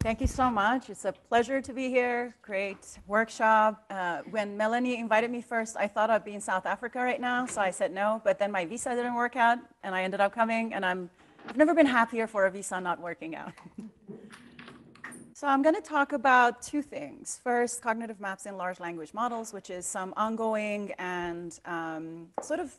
Thank you so much. It's a pleasure to be here. Great workshop. When Melanie invited me first, I thought I'd be in South Africa right now, so I said no, but then my visa didn't work out, and I ended up coming, and I've never been happier for a visa not working out. So I'm going to talk about two things. First, cognitive maps in large language models, which is some ongoing and sort of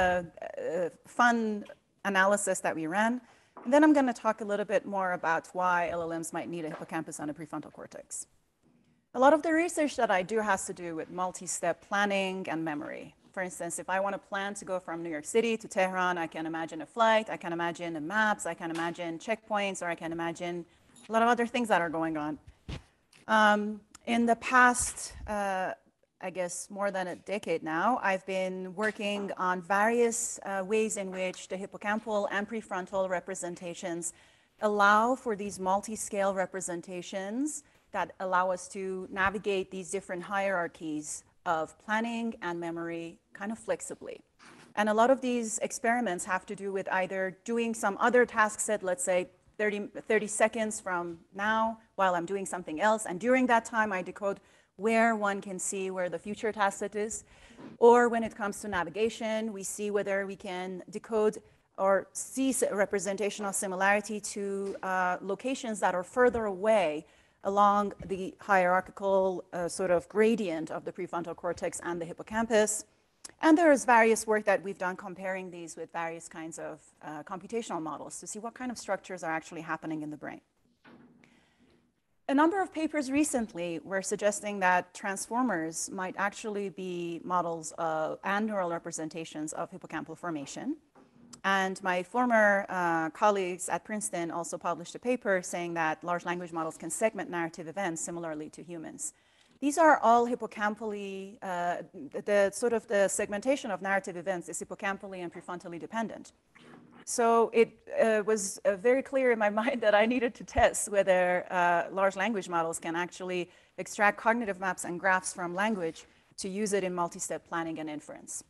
fun analysis that we ran. And then I'm going to talk a little bit more about why LLMs might need a hippocampus and a prefrontal cortex. A lot of the research that I do has to do with multi-step planning and memory. For instance, if I want to plan to go from New York City to Tehran, I can imagine a flight, I can imagine the maps, I can imagine checkpoints, or I can imagine a lot of other things that are going on. In the past, I guess more than a decade now, I've been working on various ways in which the hippocampal and prefrontal representations allow for these multi-scale representations that allow us to navigate these different hierarchies of planning and memory kind of flexibly. And a lot of these experiments have to do with either doing some other task set, let's say 30 seconds from now while I'm doing something else, and during that time I decode where one can see where the future task set is. Or when it comes to navigation, we see whether we can decode or see representational similarity to locations that are further away along the hierarchical sort of gradient of the prefrontal cortex and the hippocampus. And there is various work that we've done comparing these with various kinds of computational models to see what kind of structures are actually happening in the brain. A number of papers recently were suggesting that transformers might actually be models and neural representations of hippocampal formation. And my former colleagues at Princeton also published a paper saying that large language models can segment narrative events similarly to humans. These are all hippocampally, the segmentation of narrative events is hippocampally and prefrontally dependent. So it was very clear in my mind that I needed to test whether large language models can actually extract cognitive maps and graphs from language to use it in multi-step planning and inference.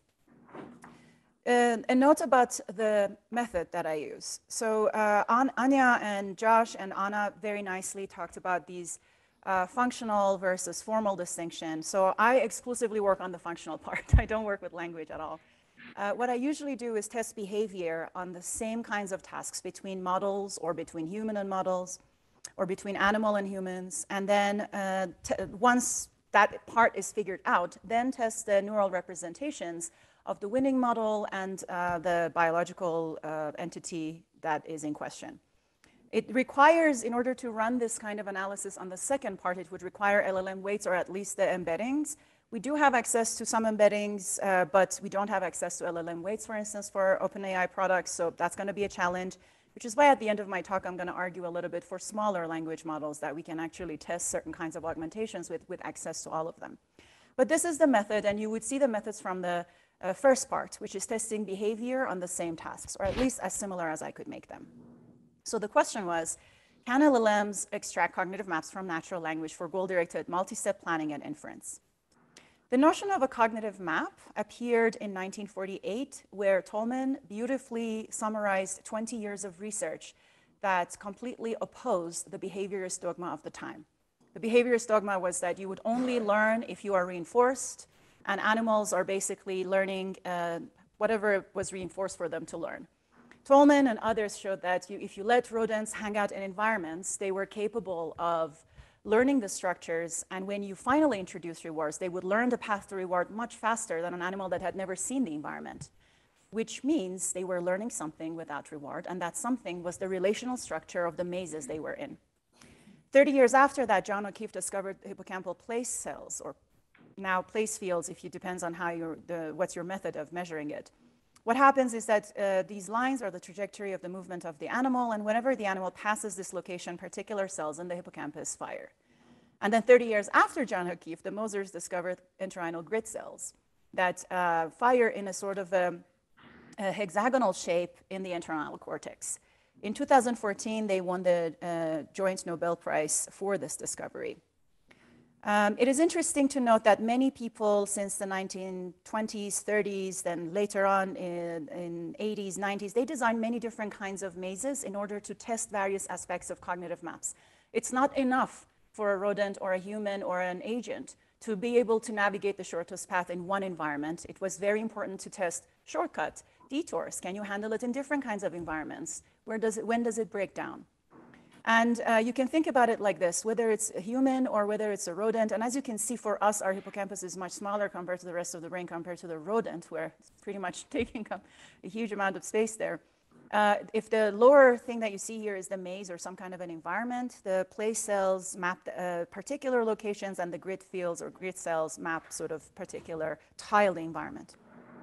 A note about the method that I use. So Anya and Josh and Anna very nicely talked about these functional versus formal distinction. So I exclusively work on the functional part. I don't work with language at all. What I usually do is test behavior on the same kinds of tasks between models or between human and models or between animal and humans. And then once that part is figured out, then test the neural representations of the winning model and the biological entity that is in question. It requires, in order to run this kind of analysis on the second part, it would require LLM weights or at least the embeddings. We do have access to some embeddings, but we don't have access to LLM weights, for instance, for OpenAI products, so that's going to be a challenge, which is why at the end of my talk I'm going to argue a little bit for smaller language models that we can actually test certain kinds of augmentations with access to all of them. But this is the method, and you would see the methods from the first part, which is testing behavior on the same tasks, or at least as similar as I could make them. So the question was, can LLMs extract cognitive maps from natural language for goal-directed multi-step planning and inference? The notion of a cognitive map appeared in 1948, where Tolman beautifully summarized 20 years of research that completely opposed the behaviorist dogma of the time. The behaviorist dogma was that you would only learn if you are reinforced, and animals are basically learning whatever was reinforced for them to learn. Tolman and others showed that if you let rodents hang out in environments, they were capable of learning the structures, and when you finally introduce rewards, they would learn the path to reward much faster than an animal that had never seen the environment, which means they were learning something without reward, and that something was the relational structure of the mazes they were in. 30 years after that, John O'Keefe discovered hippocampal place cells, or now place fields, if it depends on how what's your method of measuring it. What happens is that these lines are the trajectory of the movement of the animal, and whenever the animal passes this location, particular cells in the hippocampus fire. And then 30 years after John O'Keefe, the Mosers discovered entorhinal grid cells that fire in a sort of a hexagonal shape in the entorhinal cortex. In 2014, they won the Joint Nobel Prize for this discovery. It is interesting to note that many people since the 1920s, 30s, then later on in 80s, 90s, they designed many different kinds of mazes in order to test various aspects of cognitive maps. It's not enough for a rodent or a human or an agent to be able to navigate the shortest path in one environment. It was very important to test shortcuts, detours. Can you handle it in different kinds of environments? When does it break down? And you can think about it like this, whether it's a human or whether it's a rodent. And as you can see, for us, our hippocampus is much smaller compared to the rest of the brain compared to the rodent, where it's pretty much taking up a huge amount of space there. If the lower thing that you see here is the maze or some kind of an environment, the place cells map particular locations, and the grid fields or grid cells map sort of particular tiled environment.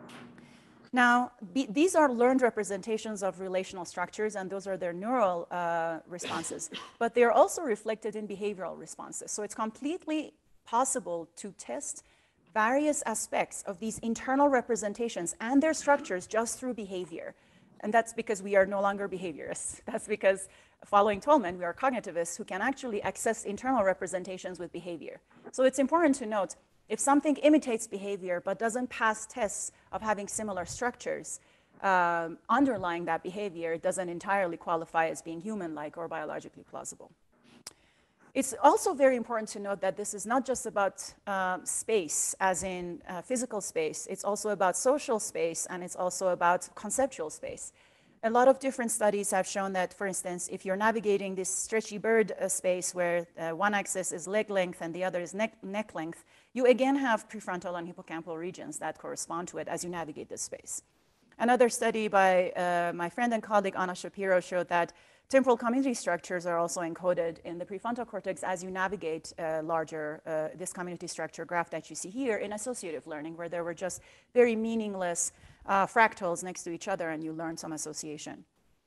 Now, these are learned representations of relational structures, and those are their neural responses, but they are also reflected in behavioral responses. So it's completely possible to test various aspects of these internal representations and their structures just through behavior. And that's because we are no longer behaviorists. That's because, following Tolman, we are cognitivists who can actually access internal representations with behavior. So it's important to note, if something imitates behavior but doesn't pass tests of having similar structures underlying that behavior, it doesn't entirely qualify as being human-like or biologically plausible. It's also very important to note that this is not just about space, as in physical space. It's also about social space, and it's also about conceptual space. A lot of different studies have shown that, for instance, if you're navigating this stretchy bird space where one axis is leg length and the other is neck length, you again have prefrontal and hippocampal regions that correspond to it as you navigate this space. Another study by my friend and colleague Anna Shapiro showed that temporal community structures are also encoded in the prefrontal cortex as you navigate this community structure graph that you see here in associative learning, where there were just very meaningless fractals next to each other and you learn some association.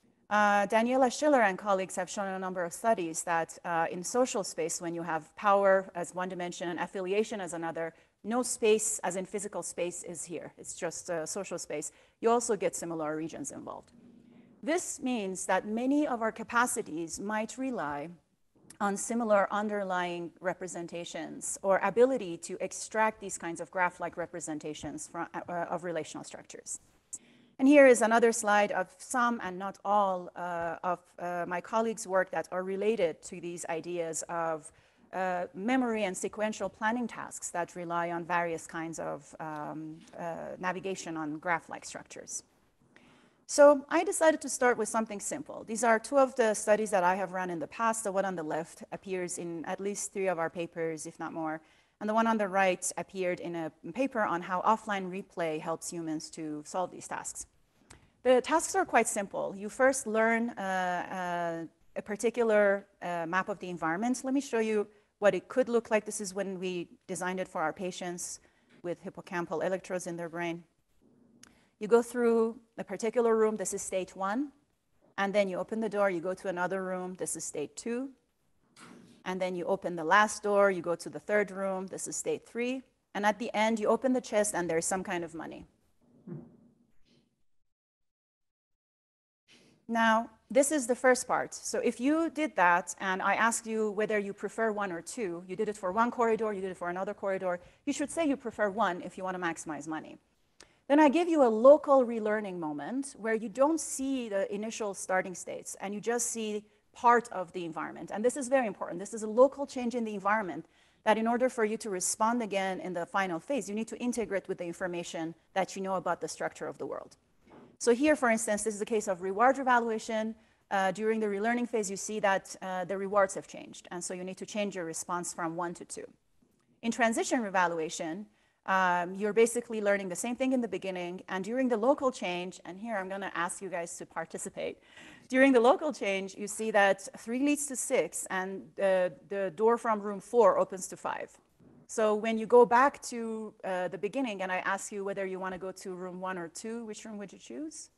Daniela Schiller and colleagues have shown in a number of studies that in social space, when you have power as one dimension and affiliation as another, no space, as in physical space, is here. It's just social space. You also get similar regions involved. This means that many of our capacities might rely on similar underlying representations or ability to extract these kinds of graph-like representations from, of relational structures. And here is another slide of some and not all of my colleagues' work that are related to these ideas of memory and sequential planning tasks that rely on various kinds of navigation on graph-like structures. So I decided to start with something simple. These are two of the studies that I have run in the past. The one on the left appears in at least 3 of our papers, if not more. And the one on the right appeared in a paper on how offline replay helps humans to solve these tasks. The tasks are quite simple. You first learn a particular map of the environment. Let me show you what it could look like. This is when we designed it for our patients with hippocampal electrodes in their brain. You go through a particular room, this is state 1, and then you open the door, you go to another room, this is state 2, and then you open the last door, you go to the 3rd room, this is state 3, and at the end you open the chest and there's some kind of money. Now, this is the first part. So if you did that and I asked you whether you prefer 1 or 2, you did it for one corridor, you did it for another corridor, you should say you prefer 1 if you want to maximize money. Then I give you a local relearning moment where you don't see the initial starting states and you just see part of the environment. And this is very important. This is a local change in the environment that in order for you to respond again in the final phase, you need to integrate with the information that you know about the structure of the world. So here, for instance, this is a case of reward evaluation. During the relearning phase, you see that the rewards have changed. And so you need to change your response from 1 to 2. In transition evaluation, you're basically learning the same thing in the beginning, and during the local change, and here I'm going to ask you guys to participate. During the local change, you see that 3 leads to 6, and the door from room 4 opens to 5. So when you go back to the beginning, and I ask you whether you want to go to room 1 or 2, which room would you choose?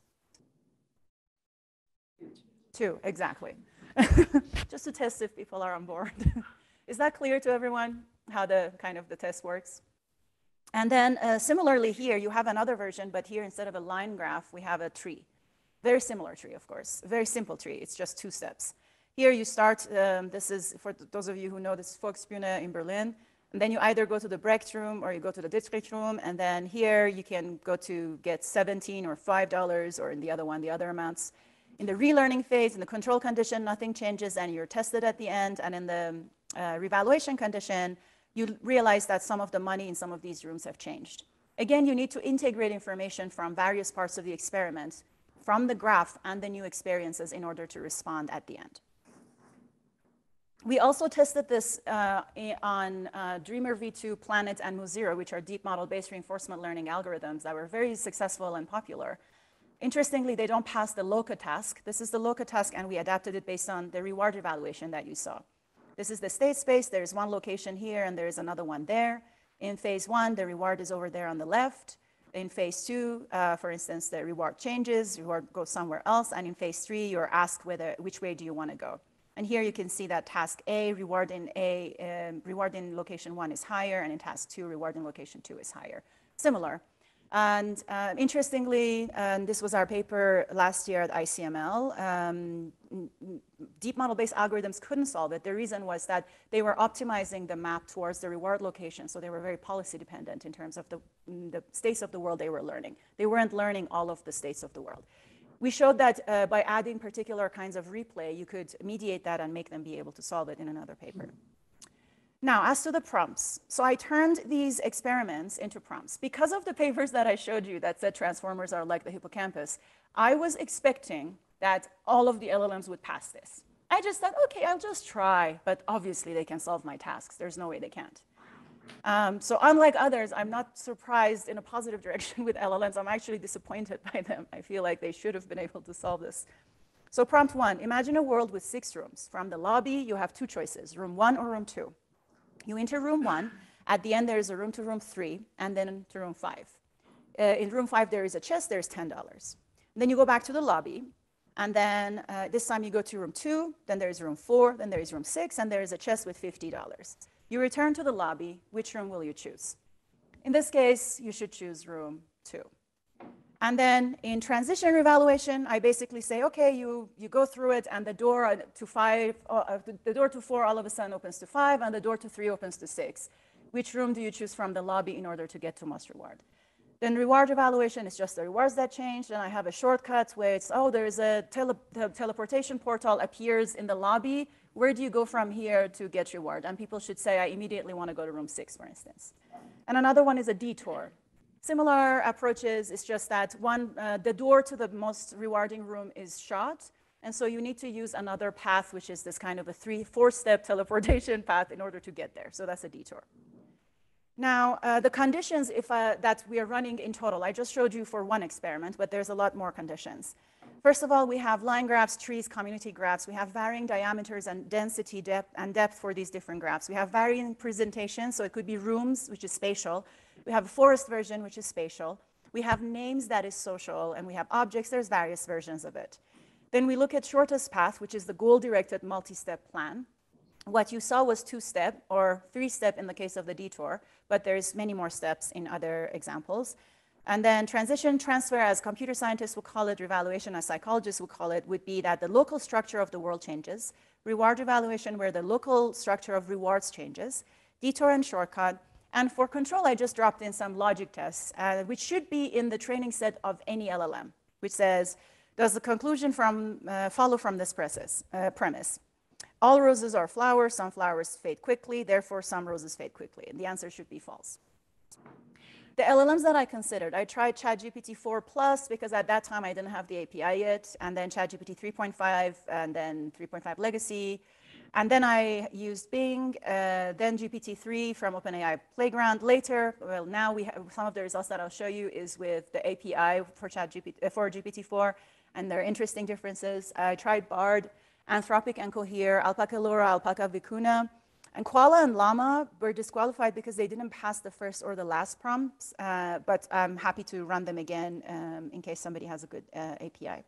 2, exactly. Just to test if people are on board. Is that clear to everyone, how the test works? And then similarly here, you have another version, but here instead of a line graph, we have a tree. Very similar tree, of course. A very simple tree. It's just 2 steps. Here you start, this is, for those of you who know, this is Volksbühne in Berlin. And then you either go to the Brecht room or you go to the Dietrich room. And then here you can go to get $17 or $5, or in the other one, the other amounts. In the relearning phase, in the control condition, nothing changes and you're tested at the end. And in the revaluation condition, you realize that some of the money in some of these rooms have changed. Again, you need to integrate information from various parts of the experiment, from the graph and the new experiences in order to respond at the end. We also tested this on Dreamer v2, Planet, and Mu0, which are deep model-based reinforcement learning algorithms that were very successful and popular. Interestingly, they don't pass the LOCA task. This is the LOCA task, and we adapted it based on the reward evaluation that you saw. This is the state space. There's one location here, and there's another one there. In phase 1, the reward is over there on the left. In phase 2, for instance, the reward changes, reward goes somewhere else. And in phase 3, you're asked which way do you want to go. And here you can see that task A, reward in location 1 is higher, and in task 2, reward in location 2 is higher. Similar. And interestingly, this was our paper last year at ICML, deep model-based algorithms couldn't solve it. The reason was that they were optimizing the map towards the reward location, so they were very policy dependent in terms of the states of the world they were learning. They weren't learning all of the states of the world. We showed that by adding particular kinds of replay, you could mediate that and make them be able to solve it in another paper. Now, as to the prompts, so I turned these experiments into prompts. Because of the papers that I showed you that said transformers are like the hippocampus, I was expecting that all of the LLMs would pass this. I just thought, okay, I'll just try, but obviously they can solve my tasks. There's no way they can't. So unlike others, I'm not surprised in a positive direction with LLMs. I'm actually disappointed by them. I feel like they should have been able to solve this. So prompt 1, imagine a world with 6 rooms. From the lobby, you have 2 choices, room 1 or room 2. You enter room 1. At the end, there is a room to room 3, and then to room 5. In room 5, there is a chest. There's $10. Then you go back to the lobby, and then this time you go to room 2. Then there is room 4. Then there is room 6, and there is a chest with $50. You return to the lobby. Which room will you choose? In this case, you should choose room 2. And then in transition revaluation, I basically say, okay, you go through it, and the door to 5, the door to 4 all of a sudden opens to 5, and the door to 3 opens to 6. Which room do you choose from the lobby in order to get to most reward? Then reward evaluation is just the rewards that changed, and I have a shortcut where it's, oh, there's a teleportation portal appears in the lobby. Where do you go from here to get reward? And people should say, I immediately want to go to room 6, for instance. And another one is a detour. Similar approaches, it's just that the door to the most rewarding room is shot, and so you need to use another path, which is this kind of a 4-step teleportation path in order to get there. So that's a detour. Now, the conditions that we are running in total, I just showed you for one experiment, but there's a lot more conditions. First of all, we have line graphs, trees, community graphs. We have varying diameters and density depth for these different graphs. We have varying presentation, so it could be rooms, which is spatial. We have a forest version, which is spatial. We have names that is social, and we have objects. There's various versions of it. Then we look at shortest path, which is the goal-directed multi-step plan. What you saw was 2-step or 3-step in the case of the detour, but there's many more steps in other examples. And then transition transfer, as computer scientists will call it, revaluation, as psychologists will call it, would be that the local structure of the world changes. Reward evaluation, where the local structure of rewards changes. Detour and shortcut. And for control, I just dropped in some logic tests, which should be in the training set of any LLM, which says, does the conclusion follow from this premise? All roses are flowers, some flowers fade quickly, therefore some roses fade quickly. And the answer should be false. The LLMs that I considered, I tried ChatGPT 4+ because at that time I didn't have the API yet, and then ChatGPT 3.5, and then 3.5 Legacy. And then I used Bing, then GPT-3 from OpenAI Playground. Later, well, now we have some of the results that I'll show you is with the API for GPT-4, and there are interesting differences. I tried Bard, Anthropic and Cohere, Alpaca Lura, Alpaca Vicuna. And Koala and Llama were disqualified because they didn't pass the first or the last prompts, but I'm happy to run them again in case somebody has a good API.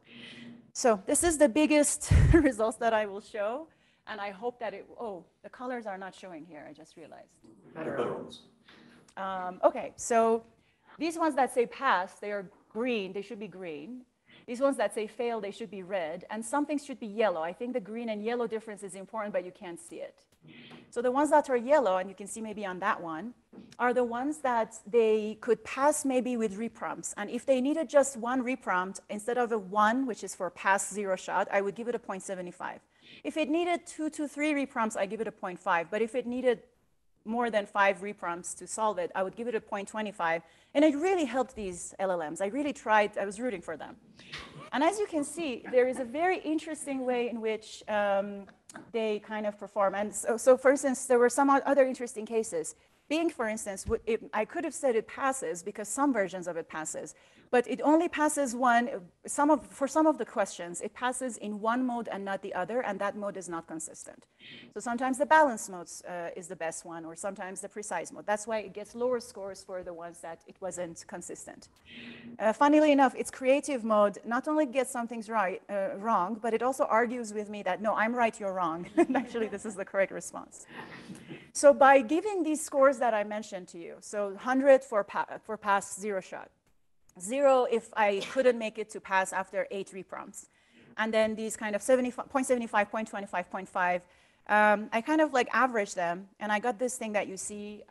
So this is the biggest results that I will show. And I hope that the colors are not showing here, I just realized. Better ones. Okay, so these ones that say pass, they are green, they should be green. These ones that say fail, they should be red, and some things should be yellow. I think the green and yellow difference is important, but you can't see it. So the ones that are yellow, and you can see maybe on that one, are the ones that they could pass maybe with reprompts. And if they needed just one reprompt, instead of a 1, which is for pass 0 shot, I would give it a 0.75. If it needed 2 to 3 reprompts, I give it a 0.5. But if it needed more than 5 reprompts to solve it, I would give it a 0.25. And it really helped these LLMs. I really tried. I was rooting for them. And as you can see, there is a very interesting way in which they kind of perform. And so, for instance, there were some other interesting cases. Bing, for instance, I could have said it passes because some versions of it passes, but it only passes one. For some of the questions, it passes in one mode and not the other, and that mode is not consistent. So sometimes the balanced mode is the best one, or sometimes the precise mode. That's why it gets lower scores for the ones that it wasn't consistent. Funnily enough, its creative mode not only gets some things wrong, but it also argues with me that, no, I'm right, you're wrong. Actually, this is the correct response. So by giving these scores that I mentioned to you, so 100 for pass, 0 shot, 0 if I couldn't make it to pass after 8 reprompts, and then these kind of 0.75, 0.25, 0.5, I kind of like averaged them, and I got this thing that you see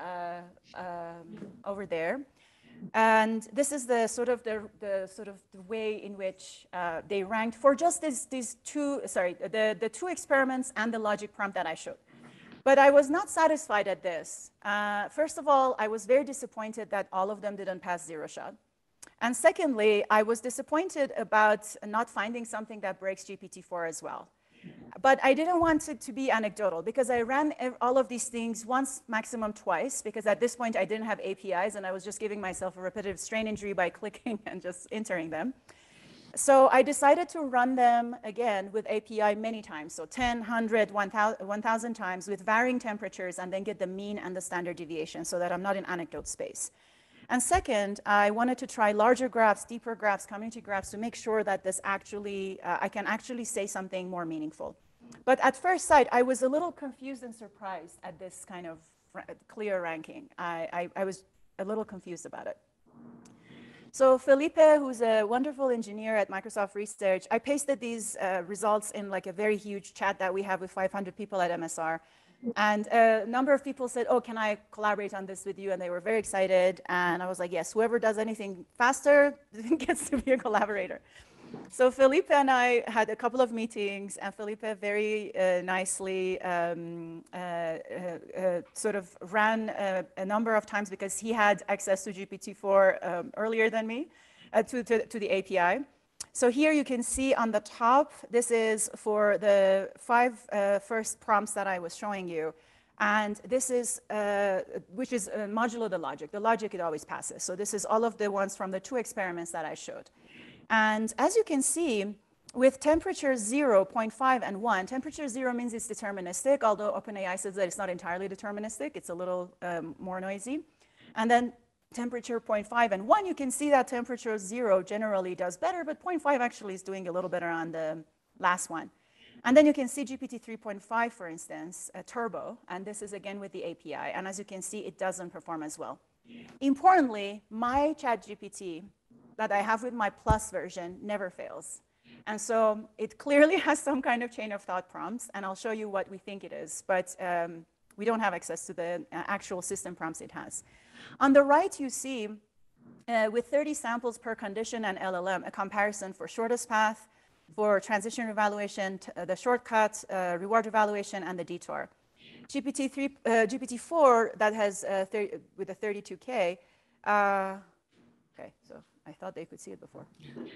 over there. And this is the sort of the way in which they ranked for just these two, the 2 experiments and the logic prompt that I showed. But I was not satisfied at this. First of all, I was very disappointed that all of them didn't pass 0 shot. And secondly, I was disappointed about not finding something that breaks GPT-4 as well. But I didn't want it to be anecdotal, because I ran all of these things once, maximum twice, because at this point I didn't have APIs, and I was just giving myself a repetitive strain injury by clicking and just entering them. So I decided to run them again with API many times, so 10, 100, 1,000 times with varying temperatures, and then get the mean and the standard deviation so that I'm not in anecdote space. And second, I wanted to try larger graphs, deeper graphs, community graphs to make sure that this actually, I can actually say something more meaningful. But at first sight, I was a little confused and surprised at this kind of clear ranking. I was a little confused about it. So Felipe, who's a wonderful engineer at Microsoft Research, I pasted these results in like a very huge chat that we have with 500 people at MSR. And a number of people said, oh, can I collaborate on this with you? And they were very excited. And I was like, yes, whoever does anything faster gets to be a collaborator. So Felipe and I had a couple of meetings, and Felipe very nicely sort of ran a number of times, because he had access to GPT-4 earlier than me, to the API. So here you can see on the top, this is for the 5 first prompts that I was showing you. And this is, which is modulo the logic. The logic, it always passes. So this is all of the ones from the 2 experiments that I showed. And as you can see, with temperature 0, 0.5, and 1, temperature 0 means it's deterministic, although OpenAI says that it's not entirely deterministic. It's a little more noisy. And then temperature 0.5 and 1, you can see that temperature 0 generally does better, but 0.5 actually is doing a little better on the last one. And then you can see GPT 3.5, for instance, turbo, and this is again with the API. And as you can see, it doesn't perform as well. Importantly, my ChatGPT that I have with my plus version never fails. And so it clearly has some kind of chain of thought prompts, and I'll show you what we think it is, but we don't have access to the actual system prompts it has. On the right, you see, with 30 samples per condition and LLM, a comparison for shortest path, for transition evaluation, the shortcut, reward evaluation, and the detour. GPT-4 that has with the 32K, okay, so I thought they could see it before.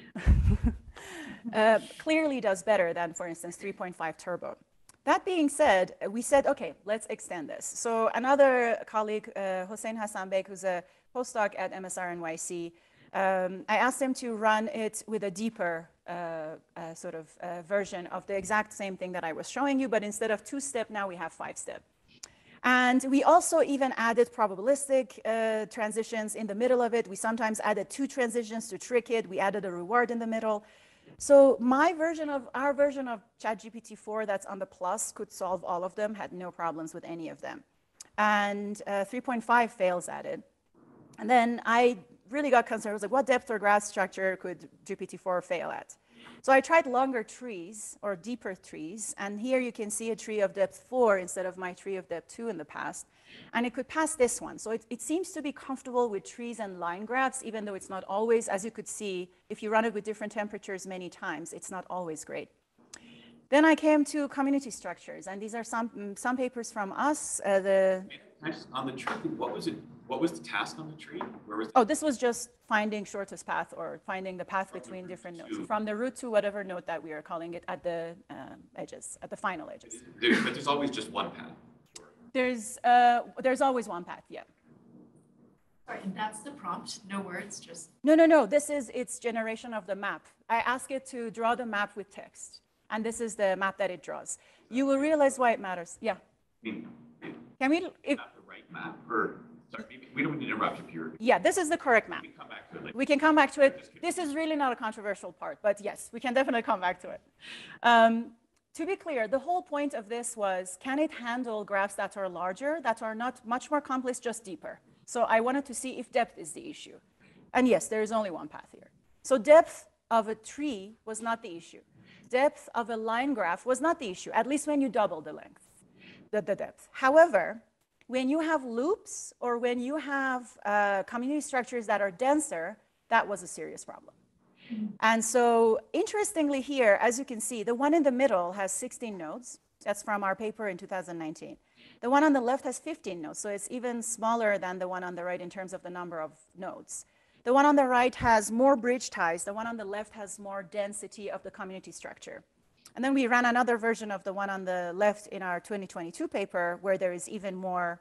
Clearly does better than, for instance, 3.5 turbo. That being said, we said, okay, let's extend this. So another colleague, Hossein Hassanbek, who's a postdoc at MSR NYC, I asked him to run it with a deeper version of the exact same thing that I was showing you, but instead of 2-step, now we have 5-step. And we also even added probabilistic transitions in the middle of it. We sometimes added 2 transitions to trick it. We added a reward in the middle. So our version of ChatGPT-4 that's on the plus could solve all of them, had no problems with any of them. And 3.5 fails at it. And then I really got concerned. I was like, what depth or graph structure could GPT-4 fail at? So I tried longer trees or deeper trees, and here you can see a tree of depth 4 instead of my tree of depth 2 in the past, and it could pass this one. So it seems to be comfortable with trees and line graphs, even though it's not always, as you could see, if you run it with different temperatures many times, it's not always great. Then I came to community structures, and these are some papers from us. On the tree, what was it? What was the task on the tree? Where was? Oh, this was just finding shortest path or finding the path between different nodes, from the root to whatever node that we are calling it at the edges, at the final edges. But there's always just one path. There's always one path, yeah. Sorry, and that's the prompt, no words, just... No. This is its generation of the map. I ask it to draw the map with text, and this is the map that it draws. You will realize why it matters. Yeah. Can we? If, Not the right map, or sorry, maybe we don't need to interrupt if you're. Yeah, this is the correct map. We can come back to it later. We can come back to it. This is really not a controversial part, but yes, we can definitely come back to it. To be clear, the whole point of this was, can it handle graphs that are larger, that are not much more complex, just deeper? So I wanted to see if depth is the issue. And yes, there is only one path here. So depth of a tree was not the issue. Depth of a line graph was not the issue, at least when you double the length, the depth. However, when you have loops or when you have community structures that are denser, that was a serious problem. And so interestingly here, as you can see, the one in the middle has 16 nodes. That's from our paper in 2019. The one on the left has 15 nodes, so it's even smaller than the one on the right in terms of the number of nodes. The one on the right has more bridge ties. The one on the left has more density of the community structure. And then we ran another version of the one on the left in our 2022 paper where there is even more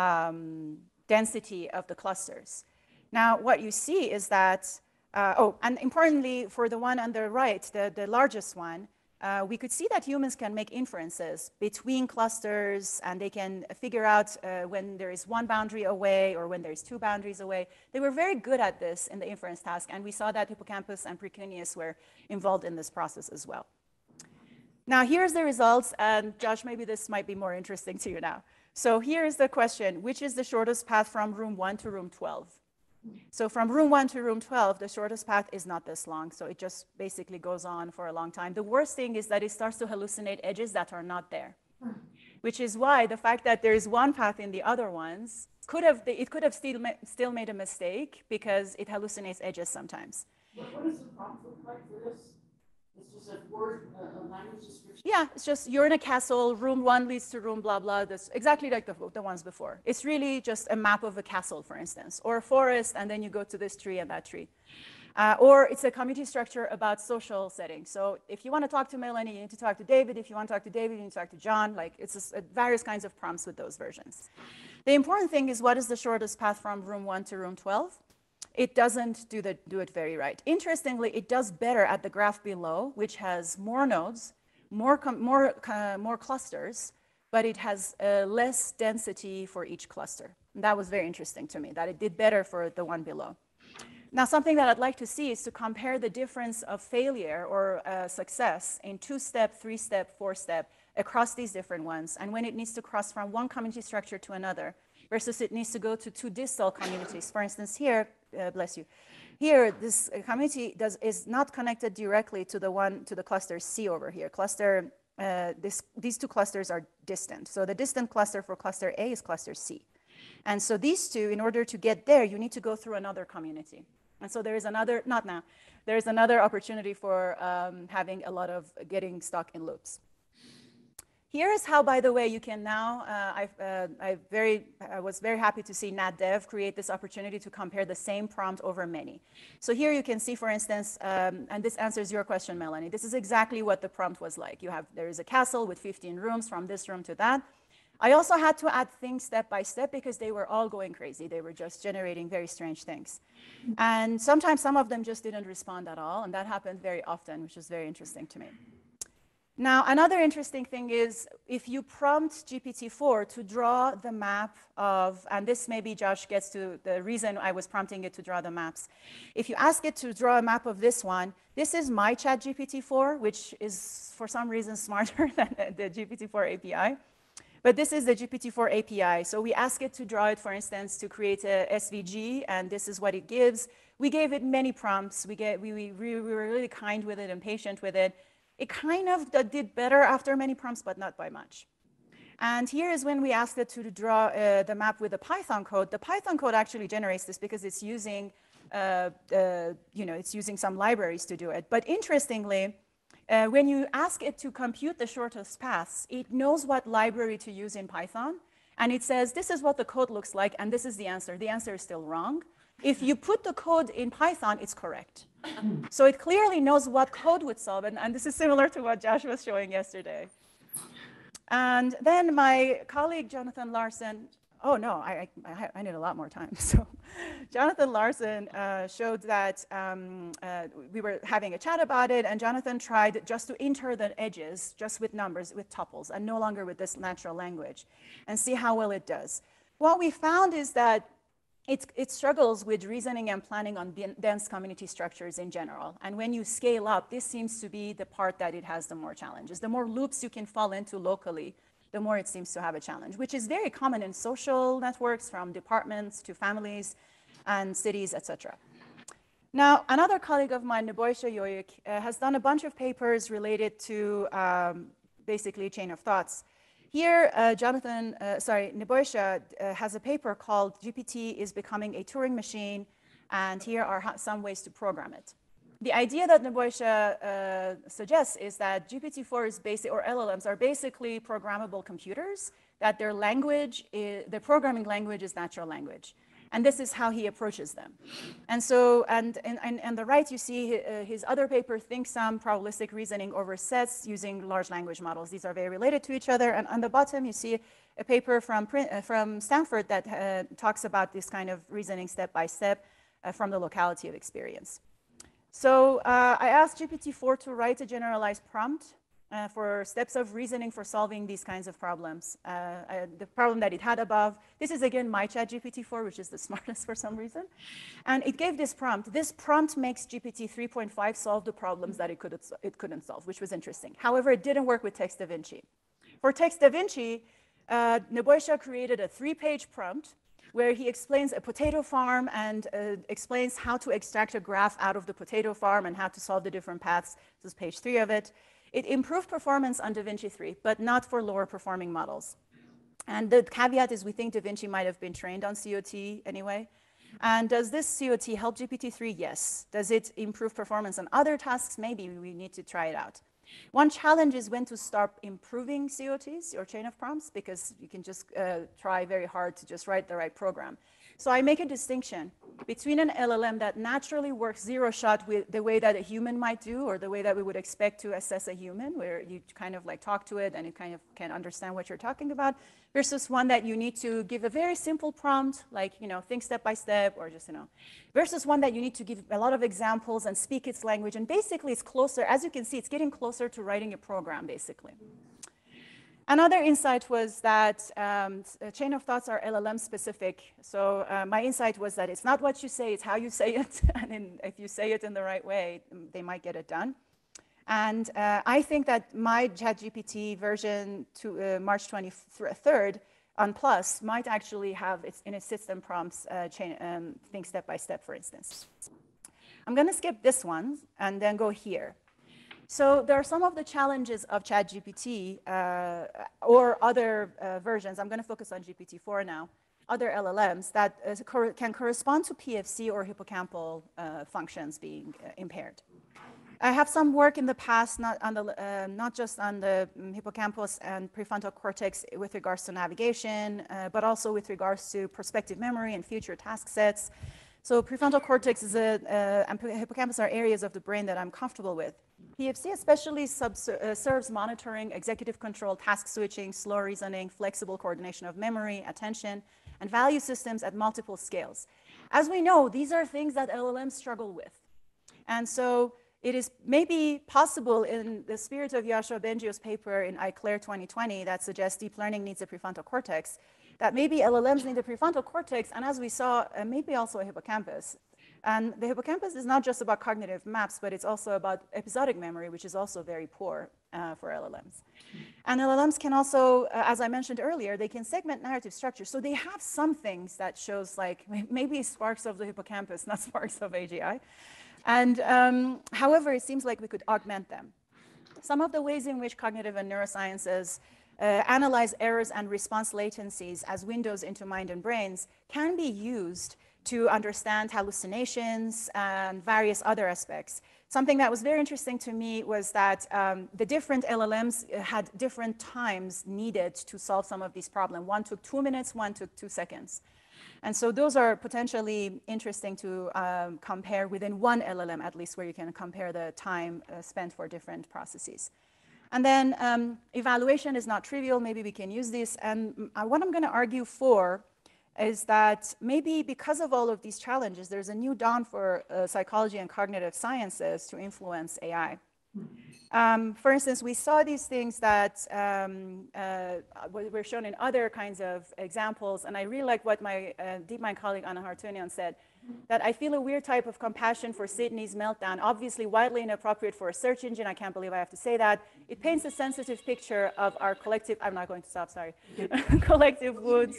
density of the clusters. Now, what you see is that, and importantly, for the one on the right, the largest one, we could see that humans can make inferences between clusters, and they can figure out when there is one boundary away or when there's two boundaries away. They were very good at this in the inference task, and we saw that hippocampus and precuneus were involved in this process as well. Now, here's the results, and Josh, maybe this might be more interesting to you now. So here's the question: which is the shortest path from room 1 to room 12? So from room 1 to room 12, the shortest path is not this long, so it just basically goes on for a long time. The worst thing is that it starts to hallucinate edges that are not there, which is why the fact that there is one path in the other ones could have still made a mistake because it hallucinates edges sometimes. What does the prompt look like for this? It's just a word, a language description? Yeah, it's just you're in a castle, room 1 leads to room blah, blah. That's exactly like the ones before. It's really just a map of a castle, for instance, or a forest, and then you go to this tree and that tree. Or it's a community structure about social settings. So if you want to talk to Melanie, you need to talk to David. If you want to talk to David, you need to talk to John. Like, it's just various kinds of prompts with those versions. The important thing is, what is the shortest path from room 1 to room 12? It doesn't do it very right. Interestingly, it does better at the graph below, which has more nodes, more clusters, but it has less density for each cluster. And that was very interesting to me, that it did better for the one below. Now, something that I'd like to see is to compare the difference of failure or success in 2-step, 3-step, 4-step across these different ones, and when it needs to cross from one community structure to another versus it needs to go to 2 distal communities. For instance, here, bless you. Here, this community is not connected directly to the cluster C over here. These 2 clusters are distant. So the distant cluster for cluster A is cluster C. And so these 2, in order to get there, you need to go through another community. And so there is another, not now, there is another opportunity for having a lot of getting stuck in loops. Here is how, by the way, you can now, I was very happy to see NatDev create this opportunity to compare the same prompt over many. So here you can see, for instance, and this answers your question, Melanie, this is exactly what the prompt was like. There is a castle with 15 rooms from this room to that. I also had to add things step by step because they were all going crazy. They were just generating very strange things. And sometimes some of them just didn't respond at all, and that happened very often, which is very interesting to me. Now, another interesting thing is if you prompt GPT-4 to draw the map of, and this maybe Josh gets to the reason I was prompting it to draw the maps. If you ask it to draw a map of this one, this is my chat GPT-4, which is for some reason smarter than the GPT-4 API. But this is the GPT-4 API. So we ask it to draw it, for instance, to create a SVG, and this is what it gives. We gave it many prompts. We were really kind with it and patient with it. It kind of did better after many prompts, but not by much. And here is when we asked it to draw the map with the Python code. The Python code actually generates this because it's using, it's using some libraries to do it. But interestingly, when you ask it to compute the shortest paths, it knows what library to use in Python. And it says, this is what the code looks like, and this is the answer. The answer is still wrong. If you put the code in Python, it's correct. So it clearly knows what code would solve it. And this is similar to what Josh was showing yesterday. And then my colleague, Jonathan Larson, oh no, I need a lot more time. So Jonathan Larson showed that we were having a chat about it, and Jonathan tried just to enter the edges, just with numbers, with tuples, and no longer with this natural language, and see how well it does. What we found is that it struggles with reasoning and planning on dense community structures in general. And when you scale up, this seems to be the part that it has the more challenges. The more loops you can fall into locally, the more it seems to have a challenge, which is very common in social networks, from departments to families and cities, etc. Now, another colleague of mine, Nebojša Jojic, has done a bunch of papers related to basically chain of thoughts. Here, Nebojša has a paper called GPT is Becoming a Turing Machine, and here are some ways to program it. The idea that Nebojša suggests is that GPT-4 is or LLMs are basically programmable computers, that their language, the programming language is natural language. And this is how he approaches them. And so, and on the right, you see his other paper, Think Some Probabilistic Reasoning over Sets using Large Language Models. These are very related to each other. And on the bottom, you see a paper from Stanford that talks about this kind of reasoning step by step from the locality of experience. So I asked GPT-4 to write a generalized prompt for steps of reasoning for solving these kinds of problems. The problem that it had above, this is again my ChatGPT-4, which is the smartest for some reason. And it gave this prompt. This prompt makes GPT 3.5 solve the problems that it couldn't solve, which was interesting. However, it didn't work with TextDaVinci. For TextDaVinci, Nebojša created a 3-page prompt where he explains a potato farm and explains how to extract a graph out of the potato farm and how to solve the different paths. This is page 3 of it. It improved performance on DaVinci 3, but not for lower performing models. And the caveat is we think DaVinci might have been trained on COT anyway. And does this COT help GPT-3? Yes. Does it improve performance on other tasks? Maybe we need to try it out. One challenge is when to start improving COTs, or chain of prompts, because you can just try very hard to just write the right program. So I make a distinction between an LLM that naturally works zero-shot with the way that a human might do, or the way that we would expect to assess a human, where you kind of like talk to it and it kind of can understand what you're talking about, versus one that you need to give a very simple prompt, like, think step by step, or just, versus one that you need to give a lot of examples and speak its language. And basically it's closer, as you can see, it's getting closer to writing a program, basically. Another insight was that chain of thoughts are LLM specific. So my insight was that it's not what you say, it's how you say it. And if you say it in the right way, they might get it done. And I think that my ChatGPT version to March 23rd on Plus might actually have in its system prompts think step by step, for instance. I'm going to skip this one and then go here. So there are some of the challenges of ChatGPT or other versions. I'm going to focus on GPT-4 now. Other LLMs that can correspond to PFC or hippocampal functions being impaired. I have some work in the past, not just on the hippocampus and prefrontal cortex with regards to navigation, but also with regards to prospective memory and future task sets. So prefrontal cortex and hippocampus are areas of the brain that I'm comfortable with. PFC especially serves monitoring, executive control, task switching, slow reasoning, flexible coordination of memory, attention, and value systems at multiple scales. As we know, these are things that LLMs struggle with. And so it is maybe possible, in the spirit of Yoshua Bengio's paper in ICLAIR 2020 that suggests deep learning needs a prefrontal cortex, that maybe LLMs need a prefrontal cortex, and as we saw, maybe also a hippocampus. And the hippocampus is not just about cognitive maps, but it's also about episodic memory, which is also very poor for LLMs. And LLMs can also, as I mentioned earlier, they can segment narrative structure. So they have some things that shows like maybe sparks of the hippocampus, not sparks of AGI. And however, it seems like we could augment them. Some of the ways in which cognitive and neurosciences analyze errors and response latencies as windows into mind and brains can be used to understand hallucinations and various other aspects. Something that was very interesting to me was that the different LLMs had different times needed to solve some of these problems. One took 2 minutes, one took 2 seconds. And so those are potentially interesting to compare within one LLM, at least, where you can compare the time spent for different processes. And then evaluation is not trivial. Maybe we can use this. And what I'm going to argue for is that maybe because of all of these challenges, there's a new dawn for psychology and cognitive sciences to influence AI. For instance, we saw these things that were shown in other kinds of examples, and I really like what my DeepMind colleague Anna Hartunian said, that I feel a weird type of compassion for Sydney's meltdown, obviously widely inappropriate for a search engine. I can't believe I have to say that. It paints a sensitive picture of our collective, I'm not going to stop, sorry, collective wounds,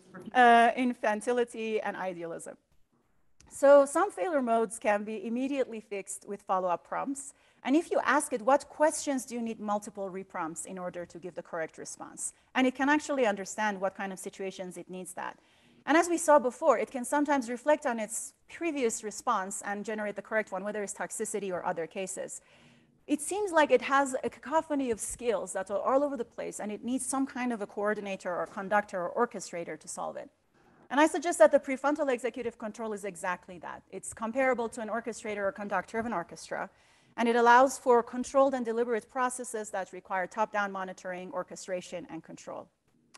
infantility, and idealism. So some failure modes can be immediately fixed with follow-up prompts. And if you ask it, what questions do you need multiple reprompts in order to give the correct response? And it can actually understand what kind of situations it needs that. And as we saw before, it can sometimes reflect on its previous response and generate the correct one, whether it's toxicity or other cases. It seems like it has a cacophony of skills that are all over the place, and it needs some kind of a coordinator or conductor or orchestrator to solve it. And I suggest that the prefrontal executive control is exactly that. It's comparable to an orchestrator or conductor of an orchestra, and it allows for controlled and deliberate processes that require top-down monitoring, orchestration, and control.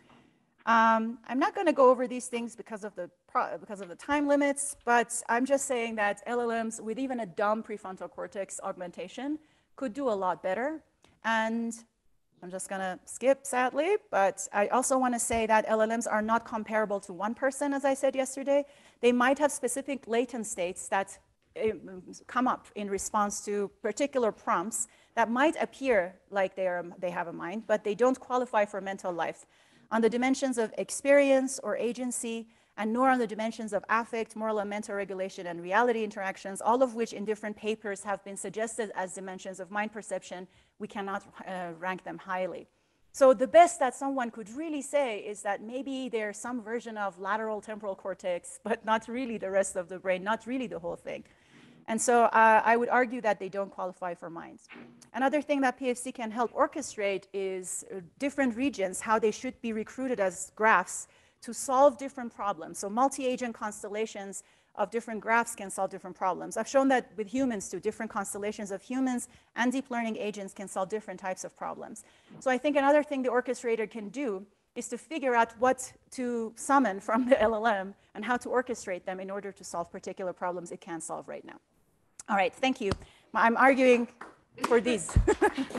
I'm not going to go over these things because of the time limits, but I'm just saying that LLMs with even a dumb prefrontal cortex augmentation could do a lot better. And I'm just going to skip, sadly, but I also want to say that LLMs are not comparable to one person, as I said yesterday. They might have specific latent states that come up in response to particular prompts that might appear like they have a mind, but they don't qualify for mental life on the dimensions of experience or agency, and nor on the dimensions of affect, moral and mental regulation, and reality interactions, all of which in different papers have been suggested as dimensions of mind perception. We cannot rank them highly. So the best that someone could really say is that maybe there's some version of lateral temporal cortex, but not really the rest of the brain, not really the whole thing. And so I would argue that they don't qualify for minds. Another thing that PFC can help orchestrate is different regions, how they should be recruited as graphs to solve different problems. So multi-agent constellations of different graphs can solve different problems. I've shown that with humans too, different constellations of humans and deep learning agents can solve different types of problems. So I think another thing the orchestrator can do is to figure out what to summon from the LLM and how to orchestrate them in order to solve particular problems it can't solve right now. All right, thank you. I'm arguing for these.